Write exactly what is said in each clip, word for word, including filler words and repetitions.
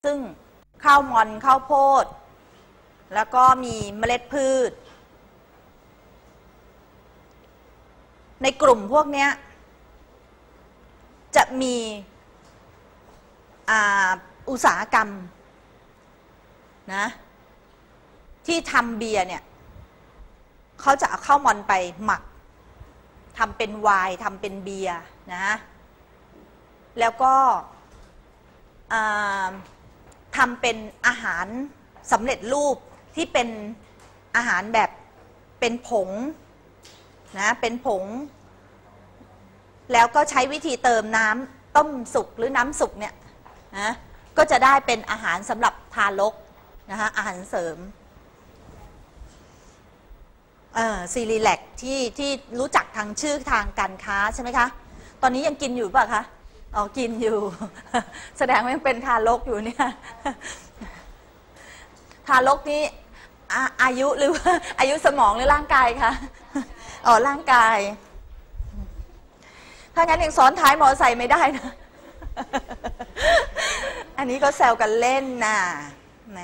ซึ่งข้าวมอนข้าวโพดแล้วก็มีเมล็ดพืชในกลุ่มพวกนี้จะมีอุตสาหกรรมนะที่ทำเบียร์เนี่ยเขาจะเอาข้าวมอนไปหมักทำเป็นไวน์ทำเป็นเบียร์นะแล้วก็ทำเป็นอาหารสำเร็จรูปที่เป็นอาหารแบบเป็นผงนะเป็นผงแล้วก็ใช้วิธีเติมน้ำต้มสุกหรือน้ำสุกเนี่ยนะก็จะได้เป็นอาหารสำหรับทารกนะคะอาหารเสริมเอ่อซีรีแลกที่ที่รู้จักทางชื่อทางการค้าใช่ไหมคะตอนนี้ยังกินอยู่ป่ะคะอ๋อกินอยู่ แสดงว่ายังเป็นทารกอยู่เนี่ยทารกนี่อาอายุหรือว่าอายุสมองหรือร่างกายคะอ๋อร่างกายถ้างั้นยังซ้อนท้ายมอเตอร์ไซค์ไม่ได้นะ อันนี้ก็แซวกันเล่นน่ะแหม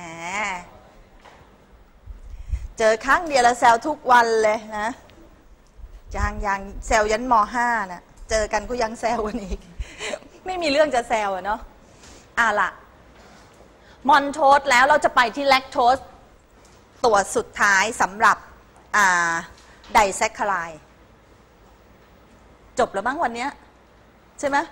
เจอครั้งเดียวแล้วแซวทุกวันเลยนะยังยังแซวยันม.ห้าน่ะเจอกันก็ยังแซวกันอีก ไม่มีเรื่องจะแซวอะเนาะอ่ะล่ะมอนโทสแล้วเราจะไปที่แลคโตสตัวสุดท้ายสำหรับไดแซคคาไรด์จบแล้วบ้างวันนี้ใช่ไหม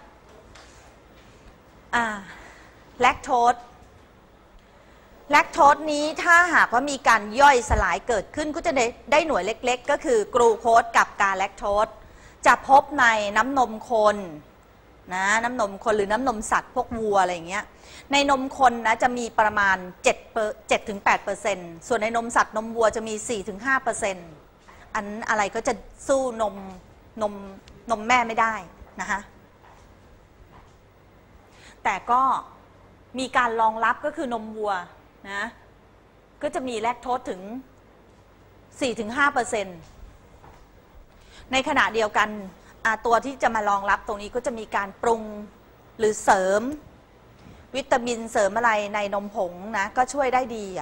อ่าแลคโตสแลคโตสนี้ถ้าหากว่ามีการย่อยสลายเกิดขึ้นก็จะได้ได้หน่วยเล็กๆก็คือกลูโคสกับกาแลคโตสจะพบในน้ำนมคนนะน้ำนมคนหรือน้ำนมสัตว์พวกวัวอะไรอย่างเงี้ยในนมคนนะจะมีประมาณ เจ็ดถึงแปดเปอร์เซ็นต์ ส่วนในนมสัตว์นมวัวจะมี สี่ถึงห้าเปอร์เซ็นต์ อันอะไรก็จะสู้นมนมนมแม่ไม่ได้นะคะแต่ก็มีการรองรับก็คือนมวัวนะก็จะมีแลคโตสถึง สี่ถึงห้าเปอร์เซ็นต์ ในขณะเดียวกันตัวที่จะมารองรับตรงนี้ก็จะมีการปรุงหรือเสริมวิตามินเสริมอะไรในนมผงนะก็ช่วยได้ดีอ่ะ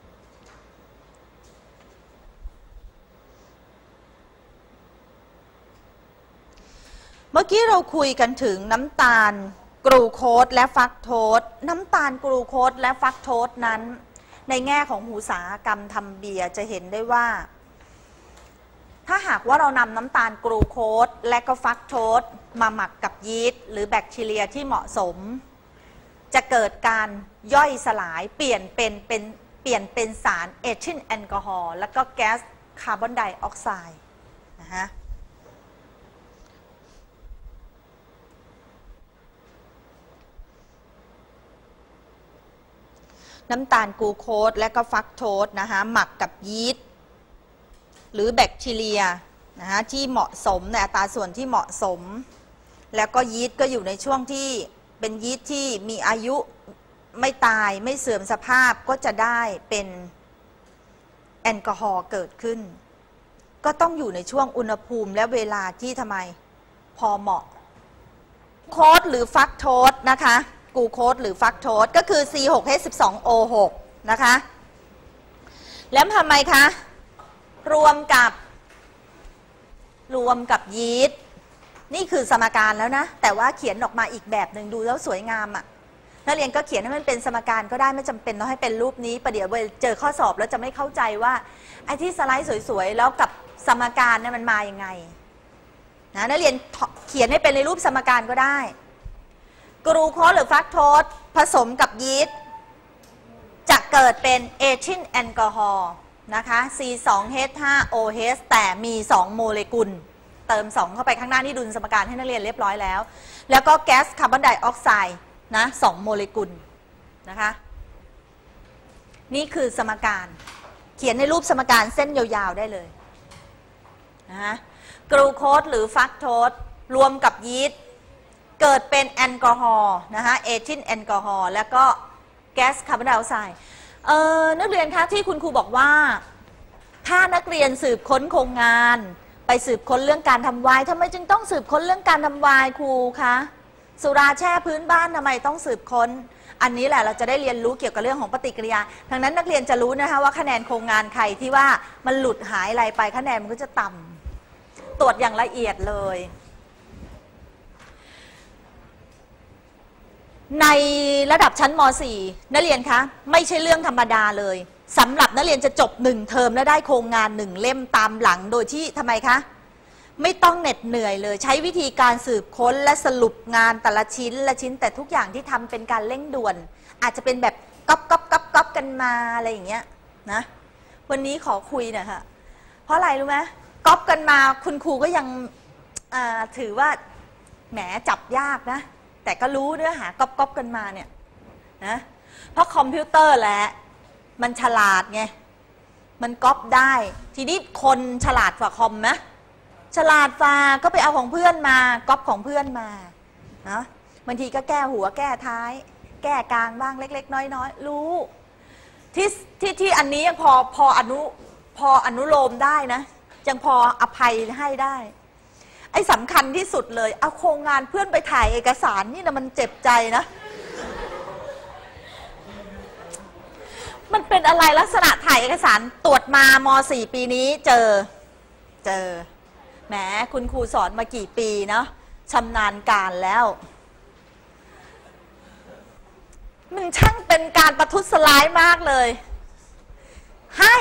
เมื่อกี้เราคุยกันถึงน้ำตาลกลูโคสและฟักโตสน้ำตาลกลูโคสและฟักโตสนั้นในแง่ของอุตสาหกรรมทำเบียร์จะเห็นได้ว่าถ้าหากว่าเรานำน้ำตาลกลูโคสและก็ฟักโตสมาหมักกับยีสต์หรือแบคทีเรียที่เหมาะสมจะเกิดการย่อยสลายเปลี่ยนเป็นเป็นเปลี่ยนเป็นสารเอทิลแอลกอฮอล์แล้วก็แก๊สคาร์บอนไดออกไซด์นะฮะน้ำตาลกลูโคสและก็ฟักโตสนะคะหมักกับยีสต์หรือแบคทีเรียนะคะที่เหมาะสมในอัตราส่วนที่เหมาะสมแล้วก็ยีสต์ก็อยู่ในช่วงที่เป็นยีสต์ที่มีอายุไม่ตายไม่เสื่อมสภาพก็จะได้เป็นแอลกอฮอล์เกิดขึ้นก็ต้องอยู่ในช่วงอุณหภูมิและเวลาที่ทำไมพอเหมาะโคสหรือฟักโตสนะคะกลูโคสหรือฟักโตสก็คือ ซี หก เอช สิบสอง โอ หก นะคะแล้วทำไมคะรวมกับรวมกับยีสต์นี่คือสมการแล้วนะแต่ว่าเขียนออกมาอีกแบบหนึ่งดูแล้วสวยงามอ่ะนักเรียนก็เขียนให้มันเป็นสมการก็ได้ไม่จำเป็นต้องให้เป็นรูปนี้ประเดี๋ยวเจอข้อสอบแล้วจะไม่เข้าใจว่าไอ้ที่สไลด์สวยๆแล้วกับสมการเนี่ยมันมาอย่างไงนะนักเรียนเขียนให้เป็นในรูปสมการก็ได้กลูโคสหรือฟักโตสผสมกับยีสต์จะเกิดเป็นเอทิลแอลกอฮอล์นะคะ ซี สอง เอช ห้า โอ เอช แต่มีสองโมเลกุลเติมสองเข้าไปข้างหน้านี่ดุลสมการให้นักเรียนเรียบร้อยแล้วแล้วก็แก๊สคาร์บอนไดออกไซด์นะสองโมเลกุลนะคะนี่คือสมการเขียนในรูปสมการเส้นยาวๆได้เลยนะกลูโคสหรือฟักโตสรวมกับยีสต์เกิดเป็นแอลกอฮอล์นะคะเอทิลแอลกอฮอล์แล้วก็แก๊สคาร์บอนไดออกไซด์เอ่อนักเรียนคะที่คุณครูบอกว่าถ้านักเรียนสืบค้นโครงงานไปสืบค้นเรื่องการทำไวน์ทำไมจึงต้องสืบค้นเรื่องการทำไวน์ครูคะสุราแช่พื้นบ้านทำไมต้องสืบค้นอันนี้แหละเราจะได้เรียนรู้เกี่ยวกับเรื่องของปฏิกิริยาดังนั้นนักเรียนจะรู้นะคะว่าคะแนนโครงงานใครที่ว่ามันหลุดหายอะไรไปคะแนนมันก็จะต่ำตรวจอย่างละเอียดเลยในระดับชั้นม .สี่ นักเรียนคะไม่ใช่เรื่องธรรมดาเลยสำหรับนักเรียนจะจบหนึ่งเทอมและได้โครงงานหนึ่งเล่มตามหลังโดยที่ทำไมคะไม่ต้องเหน็ดเหนื่อยเลยใช้วิธีการสืบค้นและสรุปงานแต่ละชิ้นละชิ้นแต่ทุกอย่างที่ทำเป็นการเร่งด่วนอาจจะเป็นแบบก๊อปก๊อปก๊อปก๊อปกันมาอะไรอย่างเงี้ยนะวันนี้ขอคุยหน่อยค่ะเพราะอะไรรู้ไหมก๊อปกันมาคุณครูก็ยังถือว่าแหมจับยากนะแต่ก็รู้เนื้อหาก๊อปก๊อปกันมาเนี่ยนะเพราะคอมพิวเตอร์แหละมันฉลาดไงมันก๊อปได้ทีนี้คนฉลาดกว่าคอมนะฉลาดฟ้าก็ไปเอาของเพื่อนมาก๊อปของเพื่อนมาเนาะบางทีก็แก้หัวแก้ท้ายแก้กลางบ้างเล็กๆน้อยๆรู้ที่ที่ที่อันนี้ยังพอพออนุพออนุโลมได้นะยังพออภัยให้ได้ไอ้สำคัญที่สุดเลยเอาโครงงานเพื่อนไปถ่ายเอกสารนี่นะมันเจ็บใจนะมันเป็นอะไรลักษณะถ่ายเอกสารตรวจมาม .สี่ ปีนี้เจอเจอแหมคุณครูสอนมากี่ปีเนาะชำนาญการแล้วมันช่างเป็นการประทุษร้ายมากเลยให้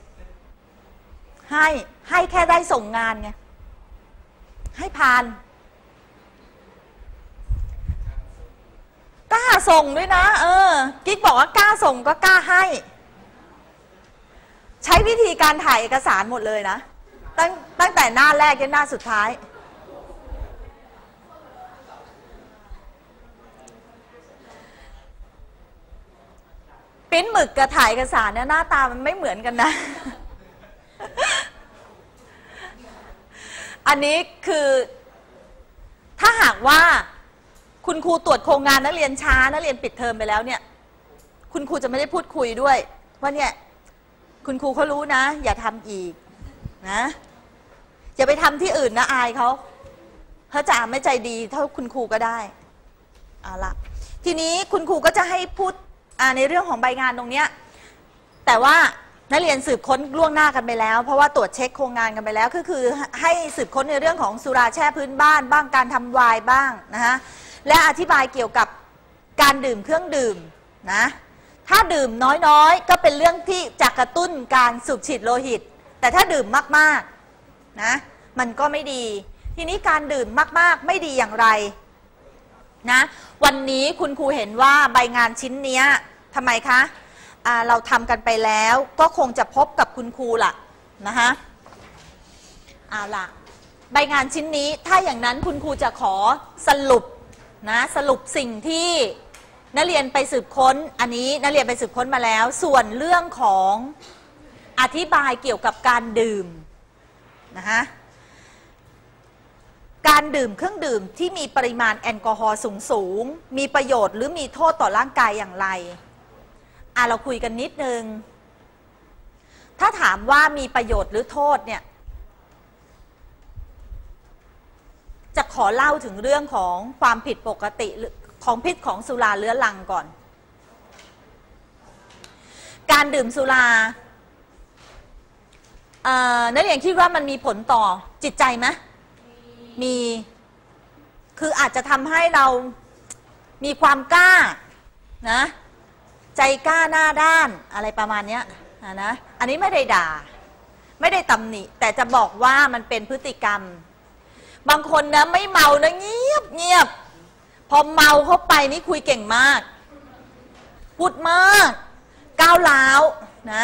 ให้ให้แค่ได้ส่งงานไงให้ผ่านกล้าส่งด้วยนะเออกิ๊กบอกว่ากล้าส่งก็กล้าให้ใช้วิธีการถ่ายเอกสารหมดเลยนะตั้งตั้งแต่หน้าแรกจนหน้าสุดท้ายปริ้นหมึกกับถ่ายเอกสารเนี่ยหน้าตามันไม่เหมือนกันนะ อันนี้คือถ้าหากว่าคุณครูตรวจโครงงานนักเรียนช้านักเรียนปิดเทอมไปแล้วเนี่ยคุณครูจะไม่ได้พูดคุยด้วยว่าเนี่ยคุณครูเขารู้นะอย่าทำอีกนะอย่าไปทำที่อื่นนะอายเขาเขาจะไม่ใจดีเท่าคุณครูก็ได้เอาละทีนี้คุณครูก็จะให้พูดในเรื่องของใบงานตรงเนี้ยแต่ว่านักเรียนสืบค้นล่วงหน้ากันไปแล้วเพราะว่าตรวจเช็คโครงงานกันไปแล้วก็คือให้สืบค้นในเรื่องของสุราแช่พื้นบ้านบ้างการทำไวน์บ้างนะฮะและอธิบายเกี่ยวกับการดื่มเครื่องดื่มนะถ้าดื่มน้อยๆก็เป็นเรื่องที่จะกระตุ้นการสูบฉีดโลหิตแต่ถ้าดื่มมากๆนะมันก็ไม่ดีทีนี้การดื่มมากๆไม่ดีอย่างไรนะวันนี้คุณครูเห็นว่าใบงานชิ้นนี้ทำไมคะเราทำกันไปแล้วก็คงจะพบกับคุณครูล่ะนะคะเอาล่ะใบงานชิ้นนี้ถ้าอย่างนั้นคุณครูจะขอสรุปนะสรุปสิ่งที่นักเรียนไปสืบค้นอันนี้นักเรียนไปสืบค้นมาแล้วส่วนเรื่องของอธิบายเกี่ยวกับการดื่มนะคะการดื่มเครื่องดื่มที่มีปริมาณแอลกอฮอล์สูงสูงมีประโยชน์หรือมีโทษต่อร่างกายอย่างไรอ่ะเราคุยกันนิดนึงถ้าถามว่ามีประโยชน์หรือโทษเนี่ยจะขอเล่าถึงเรื่องของความผิดปกติของพิษของสุราเรื้อรังก่อนการดื่มสุราเอ่อนักเรียนคิดว่ามันมีผลต่อจิตใจไหมมีคืออาจจะทำให้เรามีความกล้านะใจกล้าหน้าด้านอะไรประมาณนี้นะอันนี้ไม่ได้ด่าไม่ได้ตำหนิแต่จะบอกว่ามันเป็นพฤติกรรมบางคนนะไม่เมานะเงียบเงียบพอเมาเข้าไปนี่คุยเก่งมากพูดมากก้าวร้าวนะ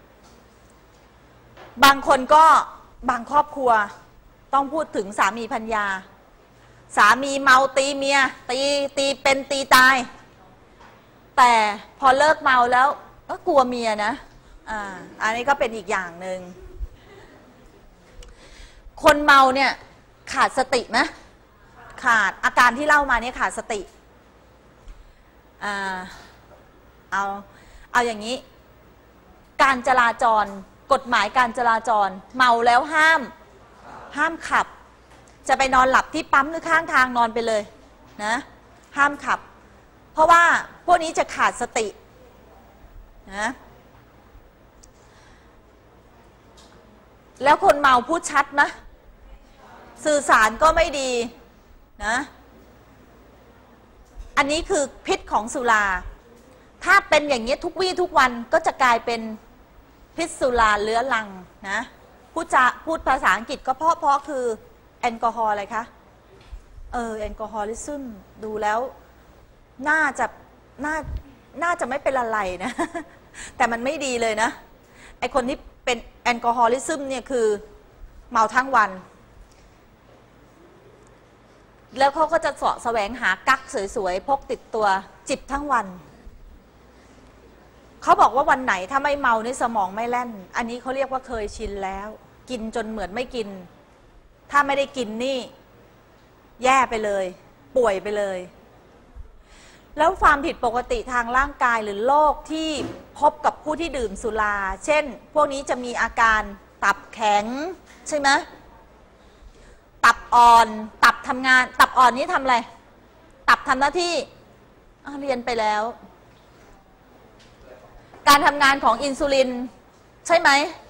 บางคนก็บางครอบครัวต้องพูดถึงสามีภรรยาสามีเมาตีเมียตีตีเป็นตีตายแต่พอเลิกเมาแล้วก็กลัวเมียนะอ่าอันนี้ก็เป็นอีกอย่างหนึ่งคนเมาเนี่ยขาดสติไหมขาดอาการที่เล่ามาเนี่ยขาดสติอ่าเอาเอาอย่างนี้การจราจรกฎหมายการจราจรเมาแล้วห้ามห้ามขับจะไปนอนหลับที่ปั๊มหรือข้างทางนอนไปเลยนะห้ามขับเพราะว่าพวกนี้จะขาดสตินะแล้วคนเมาพูดชัดไหมสื่อสารก็ไม่ดีนะอันนี้คือพิษของสุราถ้าเป็นอย่างนี้ทุกวี่ทุกวันก็จะกลายเป็นพิษสุราเรื้อรังนะพูดจะพูดภาษาอังกฤษก็เพราะเพราะคือแอลกอฮอล์อะไรคะเออแอลกอฮอลิซึมดูแล้วน่าจะน่าน่าจะไม่เป็นอะไรนะแต่มันไม่ดีเลยนะไอคนที่เป็นแอลกอฮอลิซึมเนี่ยคือเมาทั้งวันแล้วเขาก็จะเสาะแสวงหากั๊กสวยๆพกติดตัวจิบทั้งวันเขาบอกว่าวันไหนถ้าไม่เมาในสมองไม่แล่นอันนี้เขาเรียกว่าเคยชินแล้วกินจนเหมือนไม่กินถ้าไม่ได้กินนี่แย่ไปเลยป่วยไปเลยแล้วความผิดปกติทางร่างกายหรือโรคที่พบกับผู้ที่ดื่มสุราเช่นพวกนี้จะมีอาการตับแข็งใช่ไหมตับอ่อนตับทำงานตับอ่อนนี้ทำอะไรตับทำหน้าที่เรียนไปแล้วการทำงานของอินซูลินใช่ไหม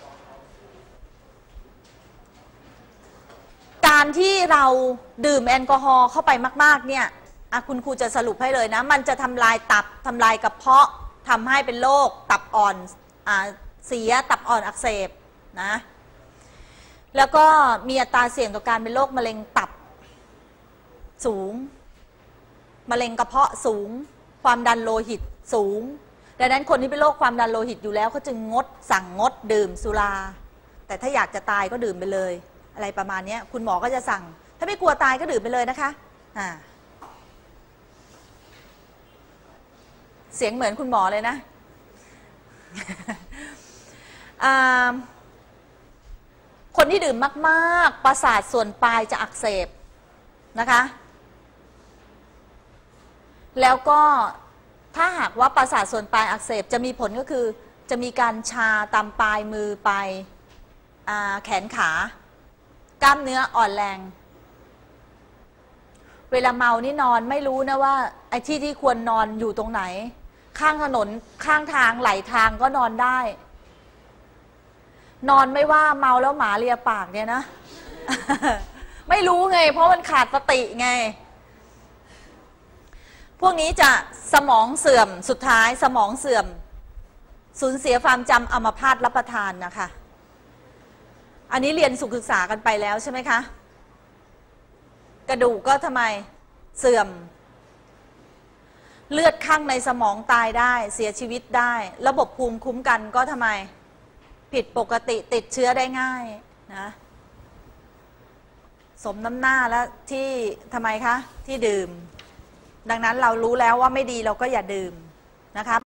การที่เราดื่มแอลกอฮอล์เข้าไปมากๆเนี่ยคุณครูจะสรุปให้เลยนะมันจะทำลายตับทำลายกระเพาะทำให้เป็นโรคตับอ่อนอ่าเสียตับอ่อนอักเสบนะแล้วก็มีอัตราเสี่ยงต่อการเป็นโรคมะเร็งตับสูงมะเร็งกระเพาะสูงความดันโลหิตสูงดังนั้นคนที่เป็นโรคความดันโลหิตอยู่แล้วเขาจึงงดสั่งงดดื่มสุราแต่ถ้าอยากจะตายก็ดื่มไปเลยอะไรประมาณนี้คุณหมอก็จะสั่งถ้าไม่กลัวตายก็ดื่มไปเลยนะคะอ่าเสียงเหมือนคุณหมอเลยนะ คนที่ดื่มมากๆประสาทส่วนปลายจะอักเสบนะคะแล้วก็ถ้าหากว่าประสาทส่วนปลายอักเสบจะมีผลก็คือจะมีการชาตามปลายมือปลายแขนขากล้ามเนื้ออ่อนแรงเวลาเมานี่นอนไม่รู้นะว่าไอ้ที่ที่ควรนอนอยู่ตรงไหนข้างถนนข้างทางไหลทางก็นอนได้นอนไม่ว่าเมาแล้วหมาเลียปากเนี่ยนะ ไม่รู้ไงเพราะมันขาดสติไงพวกนี้จะสมองเสื่อมสุดท้ายสมองเสื่อมสูญเสียความจำอัมพาตรับประทานนะคะอันนี้เรียนสุขศึกษากันไปแล้วใช่ไหมคะกระดูกก็ทำไมเสื่อมเลือดข้างในสมองตายได้เสียชีวิตได้ระบบภูมิคุ้มกันก็ทำไมผิดปกติติดเชื้อได้ง่ายนะสมน้ำหน้าแล้วที่ทำไมคะที่ดื่มดังนั้นเรารู้แล้วว่าไม่ดีเราก็อย่าดื่มนะคะ